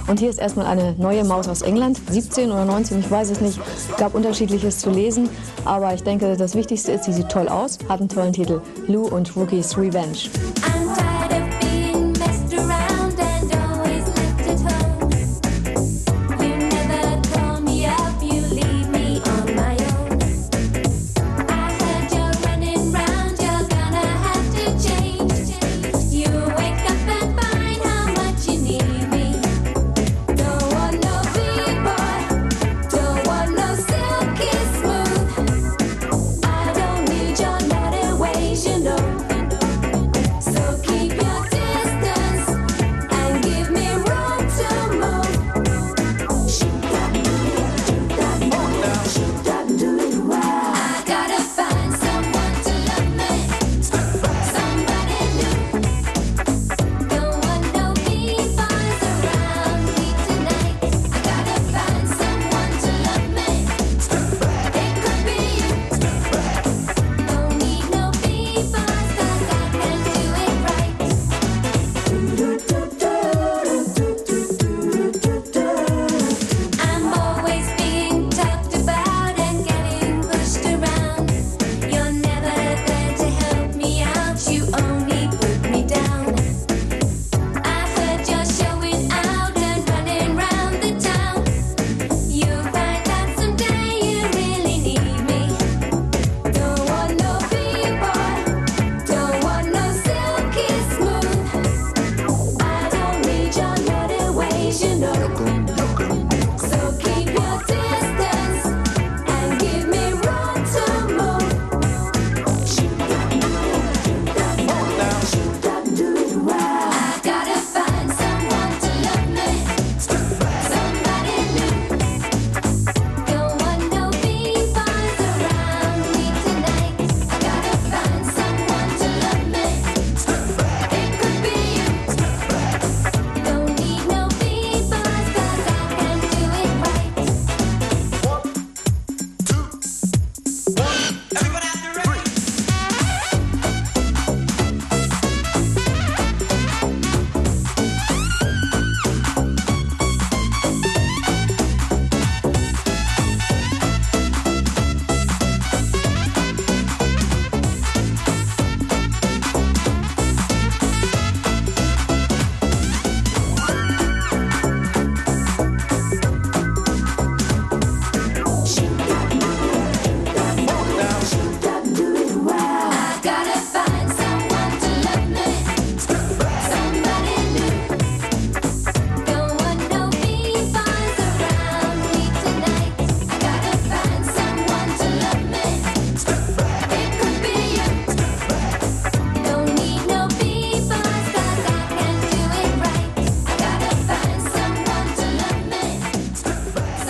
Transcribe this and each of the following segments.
Und hier ist erstmal eine neue Maus aus England, 17 oder 19, ich weiß es nicht, gab unterschiedliches zu lesen, aber ich denke, das Wichtigste ist, sie sieht toll aus, hat einen tollen Titel, Lou und Rookie's Revenge.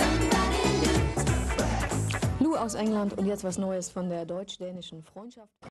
Aus England und jetzt was Neues von der deutsch-dänischen Freundschaft.